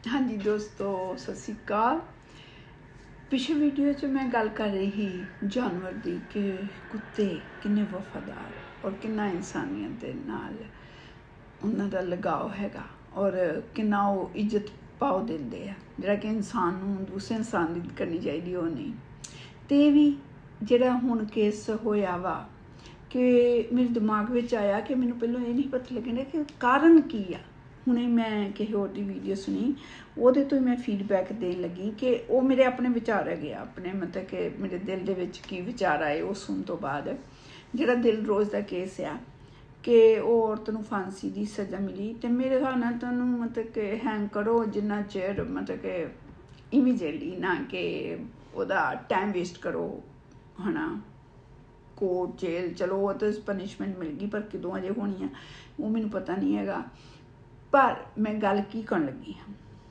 हाँ जी दोस्तों, सत श्री अकाल। पिछले वीडियो च मैं गल कर रही ही जानवर दी कि कुत्ते किन्ने वफादार और किन्ना इंसानियत दे नाल उन्हां दा लगाव हैगा और किन्ना वो इज्जत पाओ दिंदे आ, जिहड़ा कि इंसान नूं दूसरे इंसान दी करनी चाहिदी ओह नहीं। ते भी जिहड़ा हुण केस होया वा कि मेरे दिमाग विच आया कि मैनूं पहलों ये नहीं पता लगना कि कारण की आ। हुणे मैं किसी होर दी वीडियो सुनी, ਉਹਦੇ ਤੋਂ मैं फीडबैक देन लगी कि वो मेरे अपने विचार है, अपने मतलब कि मेरे दिल दे विच की विचार आए वो सुन तो बाद जिहड़ा दिल रोज़ का केस आ कि वो औरत नूं फांसी की सज़ा मिली। तो मेरे हिसाब नाल तुहानूं मतलब कि हैंग करो जिन्ना चेर मतलब कि इमीजिएटली, ना कि ਉਹਦਾ टाइम वेस्ट करो है ना। कोर्ट जेल चलो वो तो पनिशमेंट मिल गई, पर कदों अजे होनी है वो मैनूं पता नहीं हैगा। पर मैं गल की करन लगी हाँ,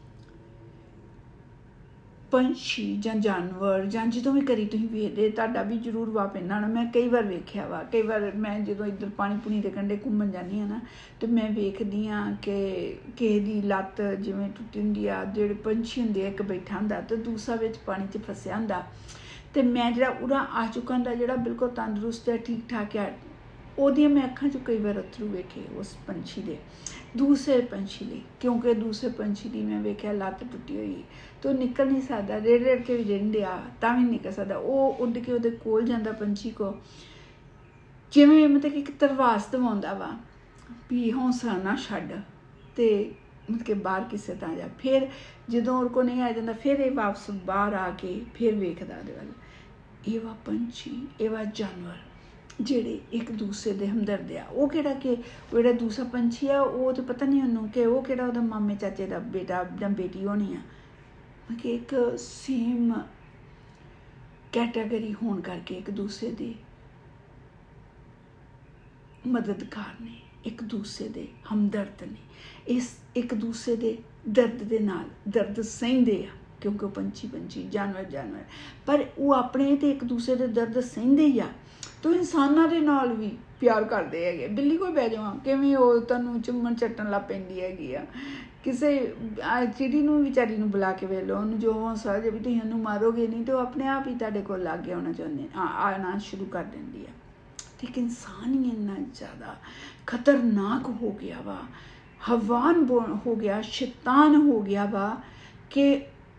पंछी ਜਾਂ जानवर ਜਾਂ ਜਦੋਂ भी करी तुसीं वेखदे तुहाडा भी जरूर वा पैंदा ना। मैं कई बार वेख्या वा, कई बार मैं ਜਦੋਂ इधर पानी पुनी दे कंढे घूमन जानी हाँ ना, तो मैं वेखदी हाँ कि किसे दी लत्त जिवें टुटी हुंदी आ, जिहड़े पंछी हुंदे आ, इक बैठा हुंदा ते दूसरा विच पानी च फसिया हुंदा, ते मैं जिहड़ा उड़ा आ चुका हुंदा, जिहड़ा बिल्कुल तंदरुस्त है, ठीक ठाक है, ਉਹਦੀਆਂ मैं अखां चों कई बार अथरू वेखे उस पंछी दे दूसरे पंछी लिए, क्योंकि दूसरे पंछी की मैं वेख्या लत्त टुटी हुई तो निकल नहीं सकता, रेड़ रेड़ के भी रेंदे आ तां भी निकल सकता, वो उड़ के उहदे कोल जांदा पंछी को, जिवें मतलब कि एक तरवास दवाउंदा वा भी हौसला ना छड्ड ते मतलब कि बाहर किसे तां जा। फिर जदों उहदे कोल नहीं आ जांदा फिर ये वापस बाहर आके फिर वेखदा उहदे वल। ये वा पंछी, ये वा जानवर ਜਿਹੜੇ एक दूसरे ਦੇ हमदर्द आ। वो किहड़ा कि ਜਿਹੜਾ दूसरा पंछी आ वो तो पता नहीं ਉਹਨੂੰ कि वो किहड़ा ਉਹਦਾ मामे चाचे ਦਾ बेटा ਜਾਂ बेटी होनी आ, कि एक सेम कैटेगरी होने करके एक दूसरे ਦੇ मददगार ने, एक दूसरे ਦੇ हमदर्द ने, इस एक दूसरे ਦੇ दर्द ਦੇ ਨਾਲ दर्द ਸਹਿੰਦੇ आ, क्योंकि पंछी जानवर पर वो अपने तो एक दूसरे के दर्द सहंदे ही आ। तो इंसानों के नाल भी प्यार करते है। बिल्ली कोई बह जावा किवें वो तुहानूं चुम्मन चट्टन लग पैंदी हैगी आ, किसी चिड़ी नूं विचारी नूं बुला के वेख लो, उन्होंने जो हौसला जे भी तुसीं उहनूं मारोगे नहीं तो अपने आप ही तुहाडे कोल लागे आउणा चाहुंदे आना शुरू कर दिंदी है। तो एक इंसान ही इन्ना ज़्यादा खतरनाक हो गया वा, हवान हो गया, शैतान हो गया वा कि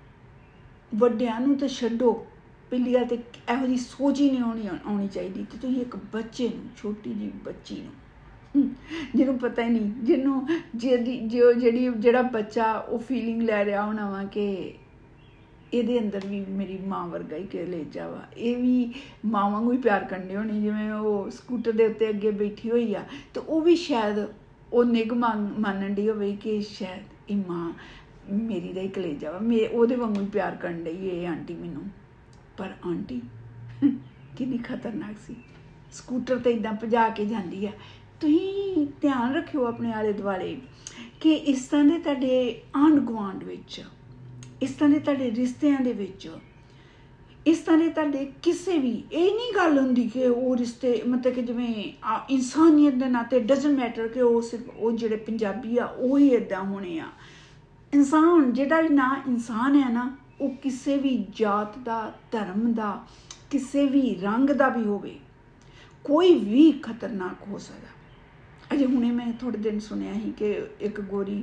ਵੱਡਿਆਂ ਨੂੰ तो छड्डो, पहली गल तो इहो जी सोच ही नहीं आनी चाहिए। तो तुसीं एक बच्चे नूं, छोटी जी बच्ची नूं जिन्हों पता ही नहीं, जिन्हों जिहड़ा बच्चा वो फीलिंग लै रहा होना वा कि ਇਹਦੇ अंदर भी मेरी माँ वर्गा ही कलेजा वा, ये भी माँ वांगू ही प्यार करनी होनी, जिवें वो स्कूटर के उत्ते अगे बैठी हुई आ तो वो भी शायद वो निग मानन दी होवे कि शायद ये माँ मेरी दा ही कलेजा वा, मैं ਉਹਦੇ वांगू ही प्यार करन डई है आंटी मैनू। पर आंटी कितनी खतरनाक सी, स्कूटर तो इदां भजा के जाती है। तुसीं ध्यान रखियो अपने आले दुआले कि इस तरह के तुहाडे आंढ गुआंढ विच, इस तरह के तुहाडे रिश्तिਆਂ ਦੇ ਵਿੱਚ, इस तरह के तुहाडे किसी भी ये नहीं गल हुंदी कि वो रिश्ते मतलब कि जिवें इंसानियत के नाते डजन मैटर कि वो सिर्फ वो जिहड़े पंजाबी आ वो ही इदां होने आ। इंसान जिहड़ा भी ना इंसान है ना, वो किसी भी जात का, धर्म का, किसी भी रंग का भी होवे, कोई भी खतरनाक हो सकता। अजे हुणे मैं थोड़े दिन सुनिया ही कि एक गोरी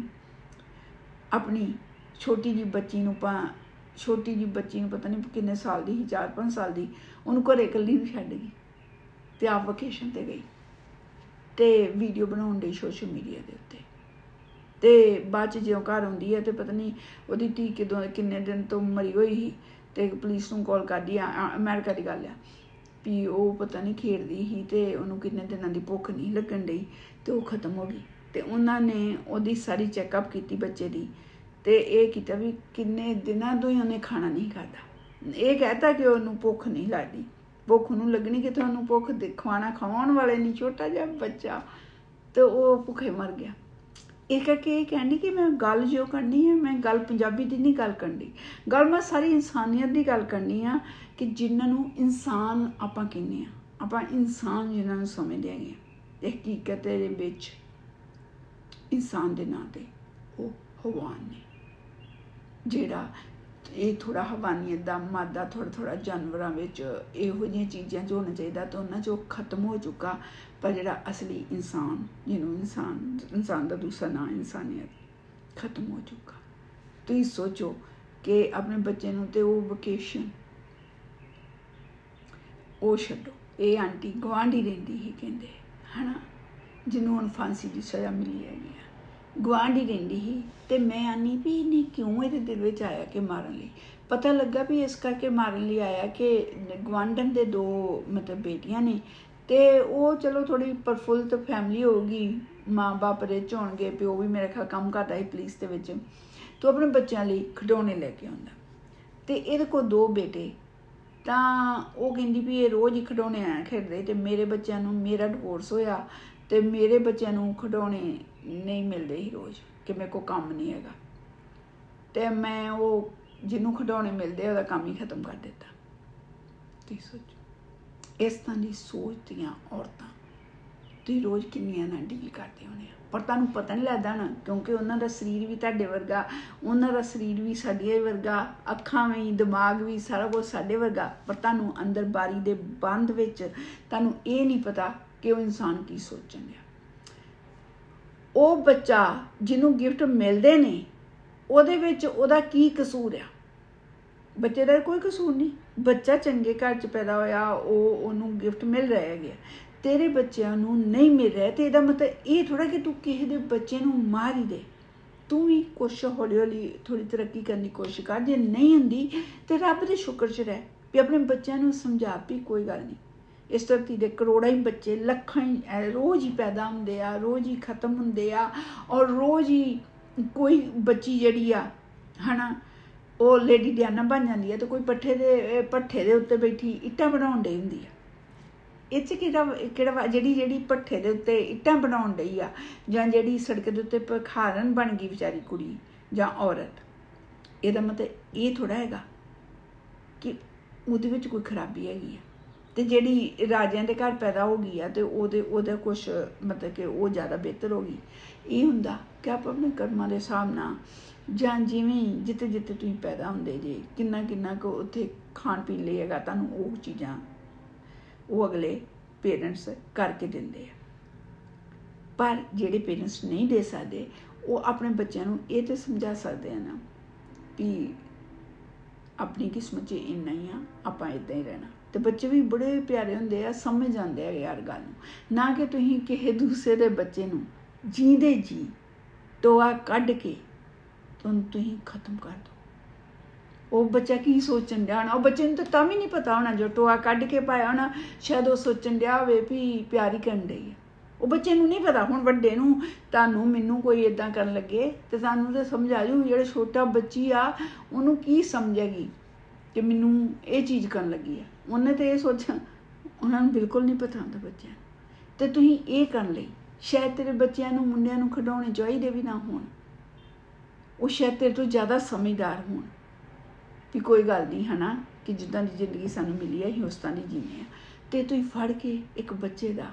अपनी छोटी जी बच्ची नूं पता नहीं किन्ने साल दी, 4-5 साल दी, उन्होंने घरे कल्ली नूं छड्ड गई ते आप वकेशन ते गई ते वीडियो बनाउण लई सोशल मीडिया के उत्ते। तो बाद च जो घर आउंदी है तो पता नहीं वो धी किन्ने दिन तो मरी हुई ही, तो पुलिस नूं कॉल करदी, अमेरिका की गल आ भी वो पता नहीं खेड़दी ही तो उन्होंने किन्ने दिनों की भुख नहीं लगन डई तो वो खत्म हो गई। तो उन्होंने वो सारी चैकअप की बच्चे की, तो ये किया भी किन्ने दिनों तो ही उन्हें खाना नहीं खाता, ये कहता कि उन्होंने भुख नहीं लगती, भुख उन्होंने लगनी कि तुहानूं भुख खाना खवाउण वाले नहीं, छोटा जिहा बच्चा, तो वो भुखे मर गया। एक करके ये कहनी कि मैं गल जो करनी है, मैं गल पंजाबी की नहीं गल करनी, गल मैं सारी इंसानियत की गल करनी आ कि जिन्होंने इंसान आपां कहने आ, आपां इंसान जिन्होंने समझदे हैगे, हकीकत दे विच इंसान के नाँ ते वो भगवान ने। ਜਿਹੜਾ ਇਹ ਥੋੜ੍ਹਾ ਹਵਾਨੀਅਤ ਦਾ ਮਾਦਾ ਥੋੜ੍ਹਾ ਜਾਨਵਰਾਂ ਵਿੱਚ ਇਹੋ ਜਿਹੀਆਂ ਚੀਜ਼ਾਂ 'ਚ ਹੋਣਾ ਚਾਹੀਦਾ ਤਾਂ ਉਹਨਾਂ 'ਚ ਉਹ ਖਤਮ ਹੋ ਚੁੱਕਾ। ਪਰ ਜਿਹੜਾ ਅਸਲੀ ਇਨਸਾਨ, ਜਿਹਨੂੰ ਇਨਸਾਨ ਦਾ ਦੂਸਰਾ ਨਾਂ ਇਨਸਾਨੀਅਤ, ਖਤਮ ਹੋ ਚੁੱਕਾ। ਤੁਸੀਂ ਸੋਚੋ ਕਿ ਆਪਣੇ ਬੱਚੇ ਨੂੰ ਤੇ ਉਹ ਵਕੇਸ਼ਨ ਉਹ ਛੱਡੋ, ਇਹ ਆਂਟੀ ਗੁਆਂਢੀ ਰਹਿੰਦੀ ਸੀ ਕਹਿੰਦੇ ਹੈ ਨਾ, ਜਿਹਨੂੰ ਹੁਣ ਫਾਂਸੀ ਦੀ ਸਜ਼ਾ ਮਿਲੀ ਹੈਗੀ ਆ, ਗੁਆਂਢੀ ਰਹਿੰਦੀ ਸੀ। ਅਤੇ ਮੈਂ ਆਨੀ ਵੀ ਇਹਨੇ ਕਿਉਂ ਇਹਦੇ ਦਿਲ ਵਿੱਚ ਆਇਆ ਕਿ ਮਾਰਨ ਲਈ। ਪਤਾ ਲੱਗਾ ਵੀ ਇਸ ਕਰਕੇ ਮਾਰਨ ਲਈ ਆਇਆ ਕਿ ਗੁਆਂਢਣ ਦੇ 2 ਮਤਲਬ ਬੇਟੀਆਂ ਨੇ, ਅਤੇ ਉਹ ਚਲੋ ਥੋੜ੍ਹੀ ਪ੍ਰਫੁੱਲਤ ਫੈਮਿਲੀ ਹੋਊਗੀ, ਮਾਂ ਬਾਪ ਰਿਚ ਹੋਣਗੇ, ਪਿਓ ਵੀ ਮੇਰੇ ਖਿਆਲ ਕੰਮ ਕਰਦਾ ਸੀ ਪੁਲਿਸ ਦੇ ਵਿੱਚ, ਅਤੇ ਆਪਣੇ ਬੱਚਿਆਂ ਲਈ ਖਿਡੌਣੇ ਲੈ ਕੇ ਆਉਂਦਾ। ਅਤੇ ਇਹਦੇ ਕੋਲ 2 ਬੇਟੇ, ਤਾਂ ਉਹ ਕਹਿੰਦੀ ਵੀ ਇਹ ਰੋਜ਼ ਹੀ ਖਿਡੌਣੇ ਆਇਆ ਖੇਡਦੇ, ਅਤੇ ਮੇਰੇ ਬੱਚਿਆਂ ਨੂੰ, ਮੇਰਾ ਡਿਵੋਰਸ ਹੋਇਆ ਅਤੇ ਮੇਰੇ ਬੱਚਿਆਂ ਨੂੰ ਖਿਡੌਣੇ ਨਹੀਂ ਮਿਲਦੇ ਸੀ ਰੋਜ਼, ਕਿ ਮੇਰੇ ਕੋਲ ਕੰਮ ਨਹੀਂ ਹੈਗਾ, ਅਤੇ ਮੈਂ ਉਹ ਜਿਹਨੂੰ ਖਿਡੌਣੇ ਮਿਲਦੇ ਉਹਦਾ ਕੰਮ ਹੀ ਖਤਮ ਕਰ ਦਿੱਤਾ। ਤੁਸੀਂ ਸੋਚੋ, ਇਸ ਤਰ੍ਹਾਂ ਦੀ ਸੋਚ ਦੀਆਂ ਔਰਤਾਂ ਤੁਸੀਂ ਰੋਜ਼ ਕਿੰਨੀਆਂ ਨਾਲ ਡੀਲ ਕਰਦੇ ਹੋਣੇ ਆ, ਪਰ ਤੁਹਾਨੂੰ ਪਤਾ ਨਹੀਂ ਲੱਗਦਾ ਨਾ, ਕਿਉਂਕਿ ਉਹਨਾਂ ਦਾ ਸਰੀਰ ਵੀ ਤੁਹਾਡੇ ਵਰਗਾ, ਉਹਨਾਂ ਦਾ ਸਰੀਰ ਵੀ ਸਾਡੇ ਵਰਗਾ, ਅੱਖਾਂ ਵੀ, ਦਿਮਾਗ ਵੀ, ਸਾਰਾ ਕੁਝ ਸਾਡੇ ਵਰਗਾ, ਪਰ ਤੁਹਾਨੂੰ ਅੰਦਰ ਬਾਰੀ ਦੇ ਬੰਦ ਵਿੱਚ ਤੁਹਾਨੂੰ ਇਹ ਨਹੀਂ ਪਤਾ ਕਿ ਉਹ ਇਨਸਾਨ ਕੀ ਸੋਚਣ ਡਿਆ। ਉਹ ਬੱਚਾ ਜਿਹਨੂੰ ਗਿਫਟ ਮਿਲਦੇ ਨੇ ਉਹਦੇ ਵਿੱਚ ਉਹਦਾ ਕੀ ਕਸੂਰ ਆ? ਬੱਚੇ ਦਾ ਕੋਈ ਕਸੂਰ ਨਹੀਂ, ਬੱਚਾ ਚੰਗੇ ਘਰ 'ਚ ਪੈਦਾ ਹੋਇਆ, ਉਹਨੂੰ ਗਿਫਟ ਮਿਲ ਰਿਹਾ ਹੈਗੇ, ਤੇਰੇ ਬੱਚਿਆਂ ਨੂੰ ਨਹੀਂ ਮਿਲ ਰਿਹਾ, ਅਤੇ ਇਹਦਾ ਮਤਲਬ ਇਹ ਥੋੜ੍ਹਾ ਕਿ ਤੂੰ ਕਿਸੇ ਦੇ ਬੱਚੇ ਨੂੰ ਮਾਰ ਹੀ ਦੇ। ਤੂੰ ਵੀ ਕੁਛ ਹੌਲੀ ਹੌਲੀ ਥੋੜ੍ਹੀ ਤਰੱਕੀ ਕਰਨ ਦੀ ਕੋਸ਼ਿਸ਼ ਕਰ, ਜੇ ਨਹੀਂ ਹੁੰਦੀ ਤਾਂ ਰੱਬ ਦੇ ਸ਼ੁਕਰ 'ਚ ਰਹਿ ਵੀ ਆਪਣੇ ਬੱਚਿਆਂ ਨੂੰ ਸਮਝਾ ਵੀ ਕੋਈ ਗੱਲ ਨਹੀਂ, ਇਸ ਧਰਤੀ ਦੇ ਕਰੋੜਾਂ ਹੀ ਬੱਚੇ, ਲੱਖਾਂ ਹੀ ਰੋਜ਼ ਹੀ ਪੈਦਾ ਹੁੰਦੇ ਆ, ਰੋਜ਼ ਹੀ ਖਤਮ ਹੁੰਦੇ ਆ, ਔਰ ਰੋਜ਼ ਹੀ ਕੋਈ ਬੱਚੀ ਜਿਹੜੀ ਆ ਹੈ ਨਾ ਉਹ ਲੇਡੀ ਡਿਆਨਾ ਬਣ ਜਾਂਦੀ ਹੈ, ਅਤੇ ਕੋਈ ਭੱਠੇ ਦੇ ਉੱਤੇ ਬੈਠੀ ਇੱਟਾਂ ਬਣਾਉਣ ਡਈ ਹੁੰਦੀ ਆ। ਇਹ 'ਚ ਕਿਹੜਾ ਜਿਹੜੀ ਭੱਠੇ ਦੇ ਉੱਤੇ ਇੱਟਾਂ ਬਣਾਉਣ ਡਈ ਆ, ਜਾਂ ਜਿਹੜੀ ਸੜਕ ਦੇ ਉੱਤੇ ਭਿਖਾਰਨ ਬਣ ਗਈ ਵਿਚਾਰੀ ਕੁੜੀ ਜਾਂ ਔਰਤ, ਇਹਦਾ ਮਤਲਬ ਇਹ ਥੋੜ੍ਹਾ ਹੈਗਾ ਕਿ ਉਹਦੇ ਵਿੱਚ ਕੋਈ ਖਰਾਬੀ ਹੈਗੀ ਆ। ਅਤੇ ਜਿਹੜੀ ਰਾਜਿਆਂ ਦੇ ਘਰ ਪੈਦਾ ਹੋ ਗਈ ਆ ਅਤੇ ਉਹਦਾ ਕੁਛ ਮਤਲਬ ਕਿ ਉਹ ਜ਼ਿਆਦਾ ਬਿਹਤਰ ਹੋ ਗਈ। ਇਹ ਹੁੰਦਾ ਕਿ ਆਪਾਂ ਆਪਣੇ ਕਰਮਾਂ ਦੇ ਹਿਸਾਬ ਨਾਲ, ਜਾਂ ਜਿਵੇਂ ਜਿੱਥੇ ਤੁਸੀਂ ਪੈਦਾ ਹੁੰਦੇ ਜੇ, ਕਿੰਨਾ ਕੁ ਉੱਥੇ ਖਾਣ ਪੀਣ ਲਈ ਹੈਗਾ ਤੁਹਾਨੂੰ, ਉਹ ਚੀਜ਼ਾਂ ਉਹ ਅਗਲੇ ਪੇਰੈਂਟਸ ਕਰਕੇ ਦਿੰਦੇ ਆ। ਪਰ ਜਿਹੜੇ ਪੇਰੈਂਟਸ ਨਹੀਂ ਦੇ ਸਕਦੇ, ਉਹ ਆਪਣੇ ਬੱਚਿਆਂ ਨੂੰ ਇਹ ਤਾਂ ਸਮਝਾ ਸਕਦੇ ਆ ਨਾ ਵੀ ਆਪਣੀ ਕਿਸਮਤ 'ਚ ਇੰਨਾ ਹੀ ਆ, ਆਪਾਂ ਇੱਦਾਂ ਹੀ ਰਹਿਣਾ। ਅਤੇ ਬੱਚੇ ਵੀ ਬੜੇ ਪਿਆਰੇ ਹੁੰਦੇ ਆ, ਸਮਝ ਜਾਂਦੇ ਆ ਯਾਰ ਗੱਲ ਨੂੰ, ਨਾ ਕਿ ਤੁਸੀਂ ਕਿਸੇ ਦੂਸਰੇ ਦੇ ਬੱਚੇ ਨੂੰ ਜੀਂਦੇ ਜੀ ਟੋਆ ਕੱਢ ਕੇ ਤੁਸੀਂ ਖਤਮ ਕਰ ਦਿਓ। ਉਹ ਬੱਚਾ ਕੀ ਸੋਚਣ ਡਿਆ ਹੋਣਾ, ਉਹ ਬੱਚੇ ਨੂੰ ਤਾਂ ਵੀ ਨਹੀਂ ਪਤਾ ਹੋਣਾ, ਜੋ ਟੋਆ ਕੱਢ ਕੇ ਪਾਇਆ ਹੋਣਾ ਸ਼ਾਇਦ ਉਹ ਸੋਚਣ ਡਿਆ ਹੋਵੇ ਵੀ ਪਿਆਰ ਹੀ ਕਰਨ ਡਈ ਹੈ, ਉਹ ਬੱਚੇ ਨੂੰ ਨਹੀਂ ਪਤਾ। ਹੁਣ ਵੱਡੇ ਨੂੰ, ਤੁਹਾਨੂੰ, ਮੈਨੂੰ ਕੋਈ ਇੱਦਾਂ ਕਰਨ ਲੱਗੇ ਅਤੇ ਸਾਨੂੰ ਤਾਂ ਸਮਝ ਆ ਜੂ, ਜਿਹੜਾ ਛੋਟਾ ਬੱਚੀ ਆ ਉਹਨੂੰ ਕੀ ਸਮਝੇਗੀ ਕਿ ਮੈਨੂੰ ਇਹ ਚੀਜ਼ ਕਰਨ ਲੱਗੀ ਆ, ਉਹਨੇ ਤਾਂ ਇਹ ਸੋਚਿਆ, ਉਹਨਾਂ ਨੂੰ ਬਿਲਕੁਲ ਨਹੀਂ ਪਤਾ ਹੁੰਦਾ ਬੱਚਿਆਂ ਨੂੰ। ਅਤੇ ਤੁਸੀਂ ਇਹ ਕਰਨ ਲਈ ਸ਼ਾਇਦ ਤੇਰੇ ਬੱਚਿਆਂ ਨੂੰ, ਮੁੰਡਿਆਂ ਨੂੰ ਖਿਡੌਣੇ ਚਾਹੀਦੇ ਵੀ ਨਾ ਹੋਣ, ਉਹ ਸ਼ਾਇਦ ਤੇਰੇ ਤੋਂ ਜ਼ਿਆਦਾ ਸਮਝਦਾਰ ਹੋਣ ਵੀ ਕੋਈ ਗੱਲ ਨਹੀਂ ਹੈ ਨਾ, ਕਿ ਜਿੱਦਾਂ ਦੀ ਜ਼ਿੰਦਗੀ ਸਾਨੂੰ ਮਿਲੀ ਹੈ ਅਸੀਂ ਉਸ ਤਰ੍ਹਾਂ ਦੀ ਜੀਂਦੇ ਹਾਂ। ਅਤੇ ਤੁਸੀਂ ਫੜ ਕੇ ਇੱਕ ਬੱਚੇ ਦਾ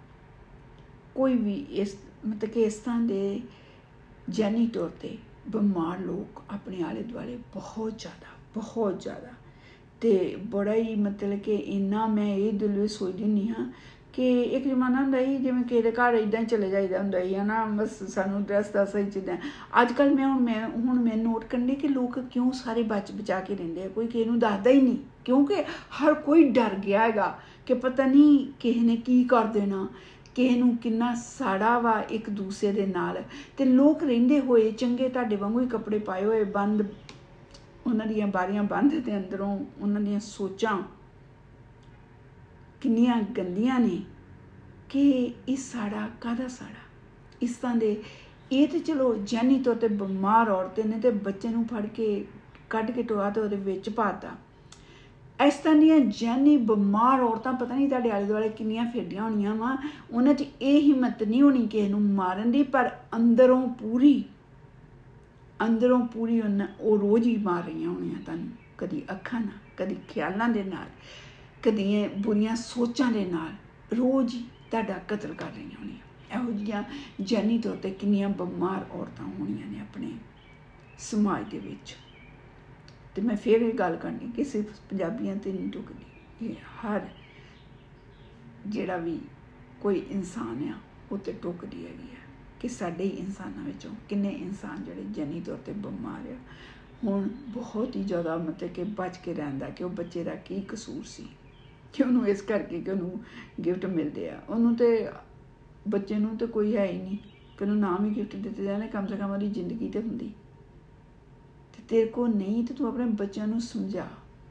ਕੋਈ ਵੀ ਇਸ ਮਤਲਬ ਕਿ ਇਸ ਤਰ੍ਹਾਂ ਦੇ ਜਾਨੀ ਤੌਰ 'ਤੇ ਬਿਮਾਰ ਲੋਕ ਆਪਣੇ ਆਲੇ ਦੁਆਲੇ ਬਹੁਤ ਜ਼ਿਆਦਾ ਅਤੇ ਬੜਾ ਹੀ ਮਤਲਬ ਕਿ ਇੰਨਾ ਮੈਂ ਇਹ ਦਿਲ ਵਿੱਚ ਸੋਚਦੀ ਹੁੰਦੀ ਹਾਂ ਕਿ ਇੱਕ ਜ਼ਮਾਨਾ ਹੁੰਦਾ ਸੀ ਜਿਵੇਂ ਕਿਸੇ ਦੇ ਘਰ ਇੱਦਾਂ ਹੀ ਚਲੇ ਜਾਈਦਾ ਹੁੰਦਾ ਸੀ ਹੈ ਨਾ, ਬਸ ਸਾਨੂੰ ਡਰੈਸ ਦੱਸ ਹੀ ਚੀਜ਼ਾਂ। ਅੱਜ ਕੱਲ੍ਹ ਮੈਂ ਨੋਟ ਕਰਨੀ ਕਿ ਲੋਕ ਕਿਉਂ ਸਾਰੇ ਬਚਾ ਕੇ ਰਹਿੰਦੇ ਆ, ਕੋਈ ਕਿਸੇ ਨੂੰ ਦੱਸਦਾ ਹੀ ਨਹੀਂ, ਕਿਉਂਕਿ ਹਰ ਕੋਈ ਡਰ ਗਿਆ ਹੈਗਾ ਕਿ ਪਤਾ ਨਹੀਂ ਕਿਸੇ ਨੇ ਕੀ ਕਰ ਦੇਣਾ, ਕਿਸੇ ਨੂੰ ਕਿੰਨਾ ਸਾੜਾ ਵਾ ਇੱਕ ਦੂਸਰੇ ਦੇ ਨਾਲ। ਅਤੇ ਲੋਕ ਰਹਿੰਦੇ ਹੋਏ ਚੰਗੇ ਤੁਹਾਡੇ ਵਾਂਗੂ ਹੀ ਕੱਪੜੇ ਪਾਏ ਹੋਏ, ਬੰਦ ਉਹਨਾਂ ਦੀਆਂ ਬਾਰੀਆਂ ਬੰਦ, ਅਤੇ ਅੰਦਰੋਂ ਉਹਨਾਂ ਦੀਆਂ ਸੋਚਾਂ ਕਿੰਨੀਆਂ ਗੰਦੀਆਂ ਨੇ ਕਿ ਇਹ ਸਾੜਾ ਕਾਹਦਾ ਸਾੜਾ। ਇਸ ਤਰ੍ਹਾਂ ਦੇ ਇਹ ਤਾਂ ਚਲੋ ਜਾਨੀ ਤੌਰ 'ਤੇ ਬਿਮਾਰ ਔਰਤ ਨੇ ਅਤੇ ਬੱਚੇ ਨੂੰ ਫੜ ਕੇ ਕੱਢ ਕੇ ਟੋਆ ਅਤੇ ਉਹਦੇ ਵਿੱਚ ਪਾਤਾ। ਇਸ ਤਰ੍ਹਾਂ ਦੀਆਂ ਜਾਨੀ ਬਿਮਾਰ ਔਰਤਾਂ ਪਤਾ ਨਹੀਂ ਤੁਹਾਡੇ ਆਲੇ ਦੁਆਲੇ ਕਿੰਨੀਆਂ ਫਿਰਦੀਆਂ ਹੋਣੀਆਂ ਵਾ, ਉਹਨਾਂ 'ਚ ਇਹ ਹਿੰਮਤ ਨਹੀਂ ਹੋਣੀ ਕਿਸੇ ਨੂੰ ਮਾਰਨ ਦੀ, ਪਰ ਅੰਦਰੋਂ ਪੂਰੀ ਉਹ ਰੋਜ਼ ਹੀ ਮਾਰ ਰਹੀਆਂ ਹੋਣੀਆਂ ਤੁਹਾਨੂੰ, ਕਦੀ ਅੱਖਾਂ ਨਾਲ, ਕਦੀ ਖਿਆਲਾਂ ਦੇ ਨਾਲ, ਕਦੀ ਬੁਰੀਆਂ ਸੋਚਾਂ ਦੇ ਨਾਲ, ਰੋਜ਼ ਹੀ ਤੁਹਾਡਾ ਕਤਲ ਕਰ ਰਹੀਆਂ ਹੋਣੀਆਂ। ਇਹੋ ਜਿਹੀਆਂ ਜਾਨੀ ਤੌਰ 'ਤੇ ਕਿੰਨੀਆਂ ਬਿਮਾਰ ਔਰਤਾਂ ਹੋਣੀਆਂ ਨੇ ਆਪਣੇ ਸਮਾਜ ਦੇ ਵਿੱਚ। तो मैं फिर ये गल करनी कि सिर्फ पंजाबियां ते नहीं टुकदी, ये हर जिहड़ा भी कोई इंसान आ वो तो टुकदी हैगी है कि साडे ही इंसानां विचों किन्ने इंसान जिहड़े जनी तौर ते बिमार आ। हुण बहुत ही ज़्यादा मतलब कि बच के रहिंदा कि वो बच्चे दा की कसूर सी कि उन्होंने इस करके कि उन्होंने गिफ्ट मिलते हैं। उन्होंने तो बच्चे नूं तो कोई है ही नहीं कि उन्होंने नाम ही गिफ्ट दिते जाने, कम से कम वो जिंदगी तो होंदी। तो तेरे को नहीं तो तू अपने बच्चों नूं समझा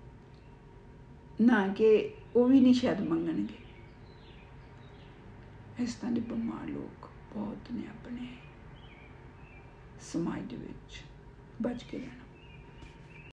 ना कि वो भी नहीं शायद मंगणगे। इस तरह के बीमार लोग बहुत ने अपने समाज दे विच बच के रहना।